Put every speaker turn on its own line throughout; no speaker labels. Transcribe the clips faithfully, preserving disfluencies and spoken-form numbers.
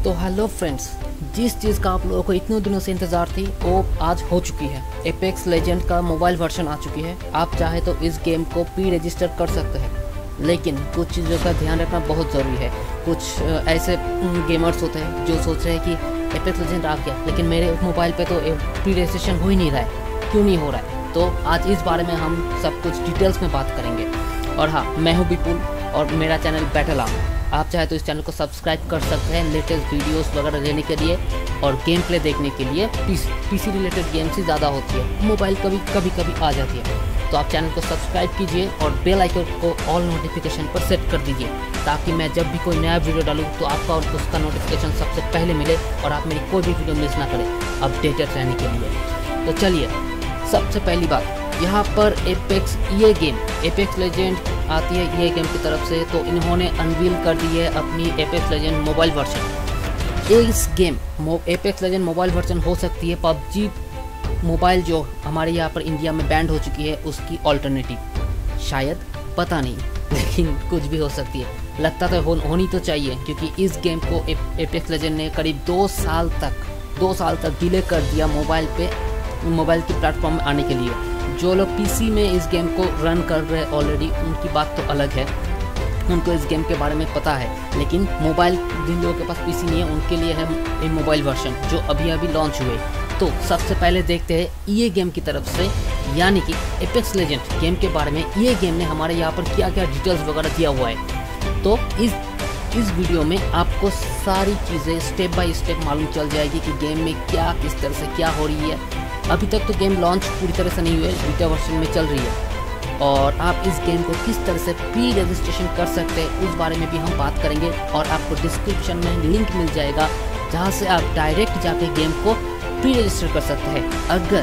तो hello friends, जिस चीज़ का आप लोगों को इतने दिनों से इंतज़ार थी वो आज हो चुकी है। एपेक्स लेजेंड का मोबाइल वर्जन आ चुकी है। आप चाहे तो इस गेम को प्री रजिस्टर कर सकते हैं, लेकिन कुछ चीज़ों का ध्यान रखना बहुत ज़रूरी है। कुछ ऐसे गेमर्स होते हैं जो सोच रहे हैं कि एपेक्स लेजेंड आ गया, लेकिन मेरे मोबाइल पे तो प्री रजिस्ट्रेशन हो ही नहीं रहा है, क्यों नहीं हो रहा है। तो आज इस बारे में हम सब कुछ डिटेल्स में बात करेंगे। और हाँ, मैं हूँ विपुल और मेरा चैनल बैटल आर्म। आप चाहे तो इस चैनल को सब्सक्राइब कर सकते हैं लेटेस्ट वीडियोस वगैरह लेने के लिए और गेम प्ले देखने के लिए। पीसी रिलेटेड गेम्स ही ज़्यादा होती है, मोबाइल कभी कभी कभी आ जाती है। तो आप चैनल को सब्सक्राइब कीजिए और बेल आइकन को ऑल नोटिफिकेशन पर सेट कर दीजिए, ताकि मैं जब भी कोई नया वीडियो डालूँ तो आपका और उसका नोटिफिकेशन सबसे पहले मिले और आप मेरी कोई भी वीडियो मिस ना करें अपडेटेड रहने के लिए। तो चलिए, सबसे पहली बात, यहाँ पर एपेक्स ये गेम एपेक्स लेजेंड आती है ये गेम की तरफ से, तो इन्होंने अनवील कर दी है अपनी एपेक्स लेजेंड मोबाइल वर्जन। इस game Apex Legend mobile version हो सकती है पबजी मोबाइल जो हमारे यहाँ पर इंडिया में बैंड हो चुकी है उसकी ऑल्टरनेटिव, शायद, पता नहीं, लेकिन कुछ भी हो सकती है। लगता तो हो, होनी तो चाहिए, क्योंकि इस गेम को एपेक्स लेजेंड ने करीब दो साल तक दो साल तक डिले कर दिया मोबाइल पे मोबाइल की प्लेटफॉर्म में आने के लिए। जो लोग पीसी में इस गेम को रन कर रहे हैं ऑलरेडी, उनकी बात तो अलग है, उनको इस गेम के बारे में पता है। लेकिन मोबाइल जिन लोगों के पास पीसी नहीं है उनके लिए है ये मोबाइल वर्जन जो अभी अभी लॉन्च हुए। तो सबसे पहले देखते हैं ये गेम की तरफ से, यानी कि एपेक्स लेजेंड गेम के बारे में ये गेम ने हमारे यहाँ पर क्या क्या डिटेल्स वगैरह दिया हुआ है। तो इस इस वीडियो में आपको सारी चीज़ें स्टेप बाय स्टेप मालूम चल जाएगी कि गेम में क्या किस तरह से क्या हो रही है। अभी तक तो गेम लॉन्च पूरी तरह से नहीं हुई है, बीटा वर्जन में चल रही है, और आप इस गेम को किस तरह से प्री रजिस्ट्रेशन कर सकते हैं उस बारे में भी हम बात करेंगे। और आपको डिस्क्रिप्शन में लिंक मिल जाएगा जहां से आप डायरेक्ट जाके गेम को प्री रजिस्टर कर सकते हैं। अगर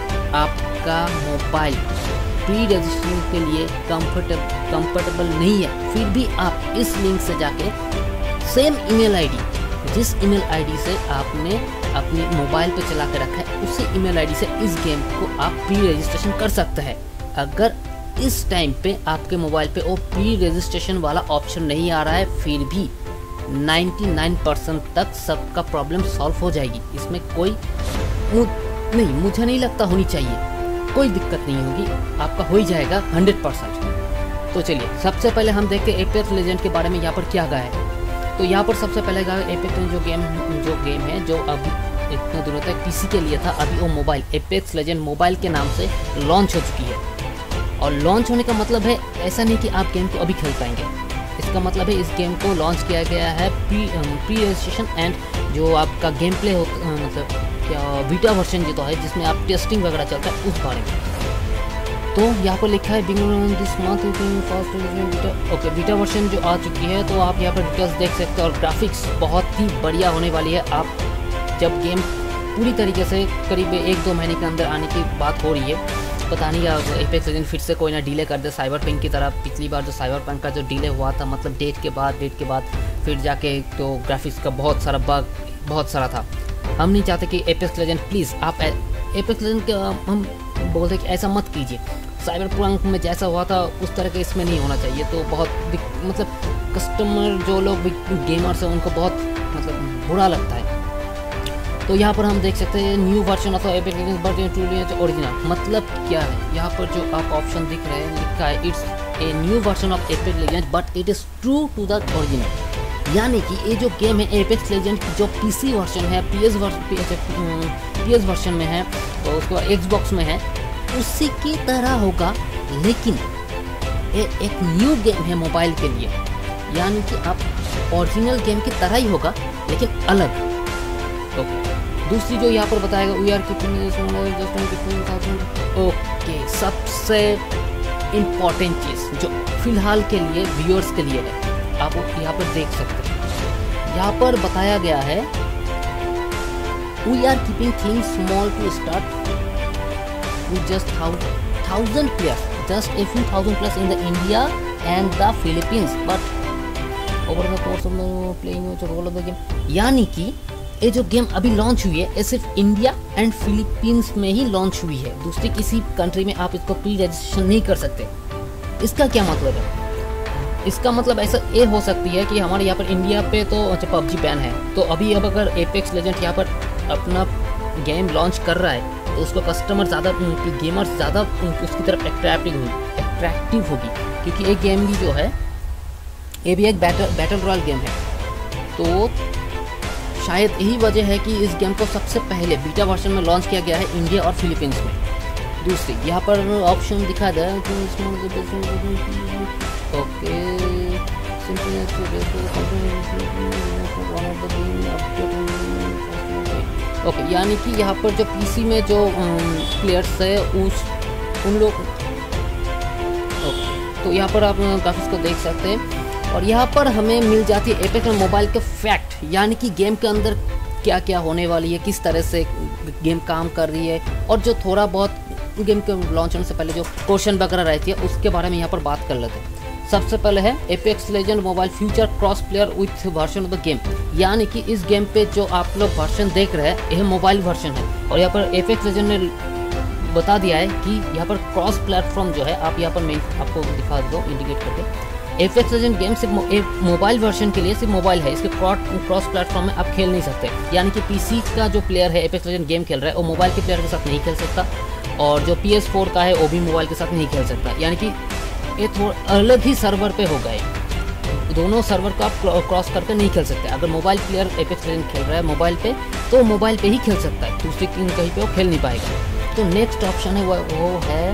आपका मोबाइल प्री रजिस्ट्रेशन के लिए कंफर्टेबल कंफर्टेबल नहीं है, फिर भी आप इस लिंक से जाके सेम ईमेल आईडी जिस ईमेल आईडी से आपने अपने मोबाइल पे चला के रखा है उसी ईमेल आईडी से इस गेम को आप प्री रजिस्ट्रेशन कर सकते हैं। अगर इस टाइम पे आपके मोबाइल पे वो प्री रजिस्ट्रेशन वाला ऑप्शन नहीं आ रहा है, फिर भी निन्यानवे परसेंट तक सबका प्रॉब्लम सॉल्व हो जाएगी। इसमें कोई मु, नहीं मुझे नहीं लगता होनी चाहिए, कोई दिक्कत नहीं होगी, आपका हो ही जाएगा हंड्रेड परसेंट। तो चलिए, सबसे पहले हम देखते हैं एपेक्स लेजेंड के बारे में यहाँ पर क्या गया है। तो यहाँ पर सबसे पहले एपेक्स जो गेम जो गेम है जो अभी इतने दिनों तक पीसी के लिए था, अभी वो मोबाइल एपेक्स लेजेंड मोबाइल के नाम से लॉन्च हो चुकी है। और लॉन्च होने का मतलब है ऐसा नहीं कि आप गेम को अभी खेल पाएंगे, इसका मतलब है इस गेम को लॉन्च किया गया है प्री प्री रजिस्ट्रेशन एंड जो आपका गेम प्ले हो मतलब क्या बीटा वर्जन जो तो है जिसमें आप टेस्टिंग वगैरह चलता है उस बारे में। तो यहाँ पर लिखा है this month first okay beta version जो आ चुकी है, तो आप यहाँ पर डिटेल्स देख सकते हैं और ग्राफिक्स बहुत ही बढ़िया होने वाली है। आप जब गेम पूरी तरीके से करीब एक दो महीने के अंदर आने की बात हो रही है, पता नहीं एपेक्स लेजेंड फिर से कोई ना डिले कर दे साइबर पंक की तरह। पिछली बार जो साइबर पंक का जो डिले हुआ था, मतलब डेट के बाद डेट के बाद फिर जाके तो ग्राफिक्स का बहुत सारा बग बहुत सारा था। हम नहीं चाहते कि एपेक्स लेजेंड प्लीज़ आप एपेक्स लेजेंड के हम बोलते कि ऐसा मत कीजिए, साइबर पंक में जैसा हुआ था उस तरह के इसमें नहीं होना चाहिए। तो बहुत मतलब कस्टमर जो लोग गेमर्स हैं उनको बहुत मतलब बुरा लगता है। तो यहाँ पर हम देख सकते हैं new version of Apex Legends version to original, मतलब क्या है यहाँ पर जो आप ऑप्शन दिख रहे हैं लिखा है it's a new version of Apex Legends but it is true to the original. यानी कि ये जो गेम है एपेक्स लेजेंड जो पीसी वर्जन है, पीएस पीएस वर्जन में है, तो उसको एक्सबॉक्स में है, उसी की तरह होगा, लेकिन ये एक न्यू गेम है मोबाइल के लिए। यानी कि आप ओरिजिनल गेम की तरह ही होगा लेकिन अलग। तो दूसरी जो यहाँ पर बताएगा वी आर ओके, सबसे इम्पोर्टेंट चीज़ जो फिलहाल के लिए व्यूअर्स के लिए है, आप यहाँ पर देख सकते हैं। यहाँ पर बताया गया है we are keeping things small to start with just thousand players, just a few thousand players in the India and the Philippines, but over the course of the playing the role of the game। यानी कि ये जो game अभी launch हुई है ये सिर्फ India and Philippines में ही लॉन्च हुई है, दूसरी किसी कंट्री में आप इसको प्री रजिस्ट्रेशन नहीं कर सकते। इसका क्या मतलब है? इसका मतलब ऐसा ये हो सकती है कि हमारे यहाँ पर इंडिया पे तो अच्छा पबजी बैन है, तो अभी अब अगर एपेक्स लेजेंड यहाँ पर अपना गेम लॉन्च कर रहा है तो उसको कस्टमर ज़्यादा, गेमर्स ज़्यादा उसकी तरफ अट्रैक्टिव होगी अट्रैक्टिव होगी क्योंकि एक गेम भी जो है ये भी एक बैटल बैटल रॉयल गेम है। तो शायद यही वजह है कि इस गेम को सबसे पहले बीटा वर्जन में लॉन्च किया गया है इंडिया और फिलीपींस में। दूसरी यहाँ पर ऑप्शन दिखा दे ओके ओके, यानी कि यहाँ पर जो पीसी में जो प्लेयर्स है उस उन लोग ओके, तो यहाँ पर आप ग्राफिक्स को देख सकते हैं और यहाँ पर हमें मिल जाती है एपेक्स में मोबाइल के फैक्ट, यानी कि गेम के अंदर क्या क्या होने वाली है, किस तरह से गेम काम कर रही है और जो थोड़ा बहुत गेम के लॉन्च होने से पहले जो क्वेश्चन वगैरह रहती है उसके बारे में यहाँ पर बात कर लेते हैं। सबसे पहले है Apex Legend mobile future cross player with version of the game, यानी कि इस गेम पे जो आप लोग वर्जन देख रहे हैं यह मोबाइल वर्जन है और यहाँ पर एपेक्स लेजेंड ने बता दिया है कि यहाँ पर क्रॉस प्लेटफॉर्म जो है, आप यहाँ पर मैं आपको दिखा दो इंडिकेट करके, एपेक्स लेजेंड गेम सिर्फ एक मोबाइल वर्जन के लिए सिर्फ मोबाइल है, इसके क्रॉस प्लेटफॉर्म में आप खेल नहीं सकते, यानी कि पीसी का जो प्लेयर है एपेक्स लेजेंड गेम खेल रहा है वो मोबाइल के प्लेयर के साथ नहीं खेल सकता और जो पी एस फोर का है वो भी मोबाइल के साथ नहीं खेल सकता, यानी कि ये थोड़ा अलग ही सर्वर पे हो गए, दोनों सर्वर को आप क्रॉस करके नहीं खेल सकते। अगर मोबाइल प्लेयर एपेक्स लेजेंड खेल रहा है मोबाइल पे तो मोबाइल पे ही खेल सकता है, दूसरी कहीं पे वो खेल नहीं पाएगा। तो नेक्स्ट ऑप्शन है वो, वो है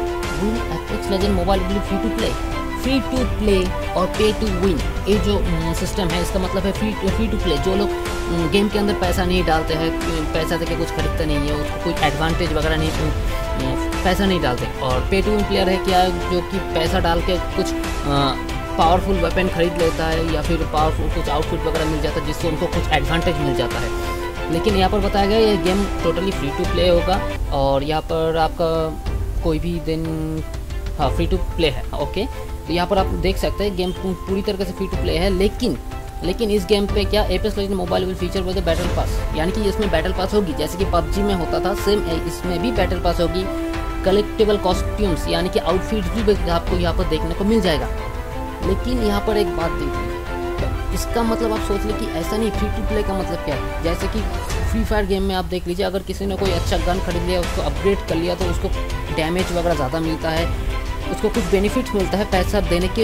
Apex Legend mobile will free to play, free to play और पे टू विन, ये जो सिस्टम है इसका मतलब है फ्री फ्री टू प्ले। जो लोग गेम के अंदर पैसा नहीं डालते हैं, पैसा देके कुछ खरीदते नहीं है, उसको कोई एडवांटेज वगैरह नहीं, पैसा नहीं डालते, और पे टू विन प्लेयर है क्या जो कि पैसा डाल के कुछ पावरफुल वेपन खरीद लेता है या फिर पावरफुल कुछ आउटफिट वगैरह मिल जाता है जिससे उनको कुछ एडवांटेज मिल जाता है। लेकिन यहाँ पर बताया गया ये game totally free to play होगा और यहाँ पर आपका कोई भी दिन हाँ फ्री टू प्ले है। ओके, तो यहाँ पर आप देख सकते हैं गेम पूरी तरीके से फ्री टू प्ले है, लेकिन लेकिन इस गेम पे क्या Apex Legend mobile will feature with battle pass, यानी कि इसमें बैटल पास होगी जैसे कि पबजी में होता था, सेम इसमें भी बैटल पास होगी। कलेक्टेबल कॉस्ट्यूम्स यानी कि आउटफिट्स भी आपको यहाँ पर देखने को मिल जाएगा। लेकिन यहाँ पर एक बात देखिए, इसका मतलब आप सोच लें कि ऐसा नहीं, फ्री टू प्ले का मतलब क्या है। जैसे कि फ्री फायर गेम में आप देख लीजिए, अगर किसी ने कोई अच्छा गन खरीद लिया, उसको अपग्रेड कर लिया तो उसको डैमेज वगैरह ज़्यादा मिलता है, उसको कुछ बेनिफिट्स मिलता है पैसा देने के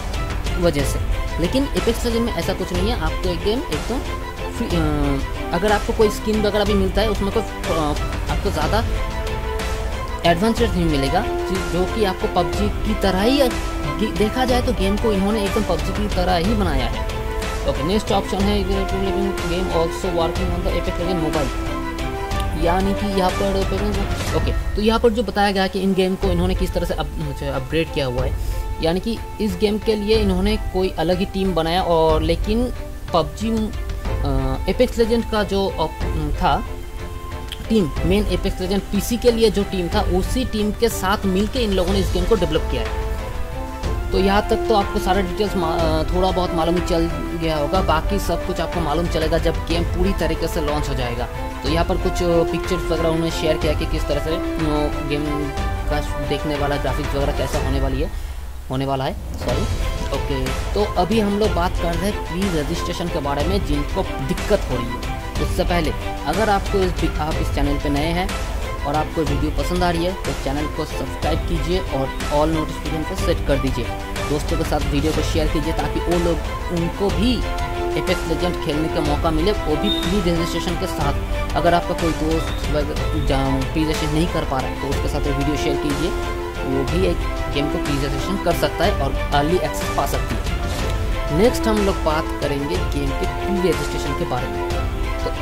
वजह से। लेकिन एपेक्स लेजेंड में ऐसा कुछ नहीं है, आपको एक गेम एकदम फ्री, अगर आपको कोई स्किन वगैरह भी मिलता है उसमें कोई आपको ज़्यादा एडवांटेज नहीं मिलेगा, जो कि आपको पबजी की तरह ही देखा जाए तो गेम को इन्होंने एकदम पबजी की तरह ही बनाया है। ओके, नेक्स्ट ऑप्शन है game also working on the Apex Legend mobile, यानी कि यहाँ पर ओके तो यहाँ पर जो बताया गया कि इन गेम को इन्होंने किस तरह से अपग्रेड किया हुआ है, यानी कि इस गेम के लिए इन्होंने कोई अलग ही टीम बनाया और लेकिन पबजी एपेक्स लेजेंड का जो था team, main Apex Legend PC के लिए जो टीम था उसी टीम के साथ मिलके इन लोगों ने इस गेम को डेवलप किया है। तो यहाँ तक तो आपको सारा डिटेल्स थोड़ा बहुत मालूम ही चल गया होगा, बाकी सब कुछ आपको मालूम चलेगा जब गेम पूरी तरीके से लॉन्च हो जाएगा। तो यहाँ पर कुछ पिक्चर्स वगैरह उन्होंने शेयर किया कि किस तरह से गेम का देखने वाला ग्राफिक्स वगैरह कैसा होने वाली है होने वाला है सॉरी ओके, तो अभी हम लोग बात कर रहे हैं प्री रजिस्ट्रेशन के बारे में जिनको दिक्कत हो रही है। उससे पहले अगर आपको इस आप इस चैनल पे नए हैं और आपको वीडियो पसंद आ रही है तो चैनल को सब्सक्राइब कीजिए और ऑल नोटिफिकेशन को सेट कर दीजिए, दोस्तों के साथ वीडियो को शेयर कीजिए ताकि वो लोग उनको भी एपेक्स लेजेंड खेलने का मौका मिले, वो भी प्री रजिस्ट्रेशन के साथ। अगर आपका कोई दोस्त प्री रजिस्ट्रेशन नहीं कर पा रहा है तो उसके साथ वीडियो शेयर कीजिए, वो भी एक गेम को प्री रजिस्ट्रेशन कर सकता है और अर्ली एक्सेस पा सकती है। नेक्स्ट हम लोग बात करेंगे गेम के प्री रजिस्ट्रेशन के बारे में। तो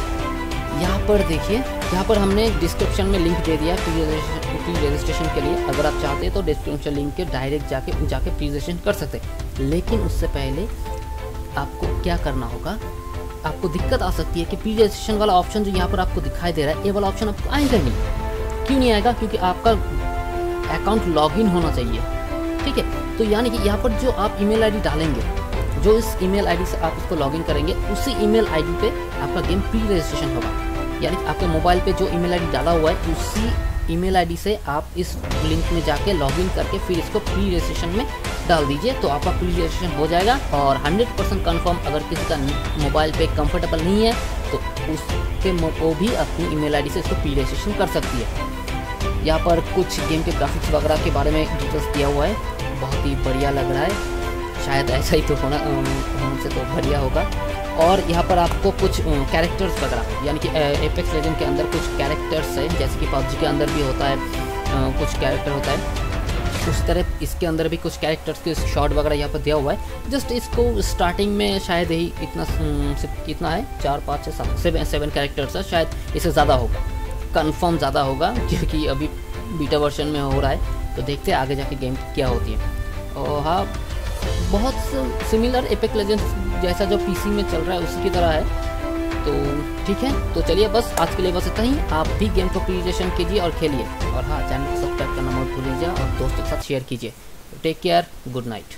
यहाँ पर देखिए, यहाँ पर हमने डिस्क्रिप्शन में लिंक दे दिया प्री रजिस्ट्रेशन के लिए, अगर आप चाहते हैं तो डिस्क्रिप्शन लिंक के डायरेक्ट जाके जाके प्री रजिस्ट्रेशन कर सकते हैं। लेकिन उससे पहले आपको क्या करना होगा, आपको दिक्कत आ सकती है कि प्री रजिस्ट्रेशन वाला ऑप्शन जो यहाँ पर आपको दिखाई दे रहा है ये वाला ऑप्शन आपको आएगा नहीं। क्यों नहीं आएगा? क्योंकि आपका अकाउंट लॉगिन होना चाहिए, ठीक है। तो यानी कि यहाँ पर जो आप ईमेल आईडी डालेंगे, जो इस ईमेल आईडी से आप इसको लॉगिन करेंगे, उसी ईमेल आईडी पे आपका गेम प्री रजिस्ट्रेशन होगा। यानी कि आपके मोबाइल पे जो ईमेल आईडी डाला हुआ है उसी ईमेल आईडी से आप इस लिंक में जाके लॉगिन करके फिर इसको प्री रजिस्ट्रेशन में डाल दीजिए तो आपका प्री रजिस्ट्रेशन हो जाएगा। और हंड्रेड परसेंट कन्फर्म अगर किसी का मोबाइल पे कंफर्टेबल नहीं है तो उसके वो भी अपनी ईमेल आईडी से इसको प्री रजिस्ट्रेशन कर सकती है। यहाँ पर कुछ गेम के ग्राफिक्स वगैरह के बारे में डिटेल्स दिया हुआ है, बहुत ही बढ़िया लग रहा है, शायद ऐसा ही तो होना होने से तो बढ़िया होगा। और यहाँ पर आपको कुछ कैरेक्टर्स वगैरह यानी कि एपेक्स लेजेंड के अंदर कुछ कैरेक्टर्स है, जैसे कि पबजी के अंदर भी होता है कुछ कैरेक्टर होता है, उस तरह इसके अंदर भी कुछ कैरेक्टर्स के शॉट वगैरह यहाँ पर दिया हुआ है। जस्ट इसको स्टार्टिंग में शायद ही इतना कितना है, चार पाँच छः सात सेवन सेवन कैरेक्टर्स है, शायद इससे ज़्यादा होगा, कंफर्म ज़्यादा होगा क्योंकि अभी बीटा वर्जन में हो रहा है। तो देखते हैं आगे जाके गेम क्या होती है। और हाँ, बहुत सिमिलर एपेक्स लेजेंड्स जैसा जो पीसी में चल रहा है उसी की तरह है। तो ठीक है, तो चलिए बस आज के लिए बस इतना ही। आप भी गेम को प्री रजिस्ट्रेशन कीजिए और खेलिए, और हाँ, चैनल को सब्सक्राइब करना मत भूलिए और दोस्तों के साथ शेयर कीजिए। Take care, good night.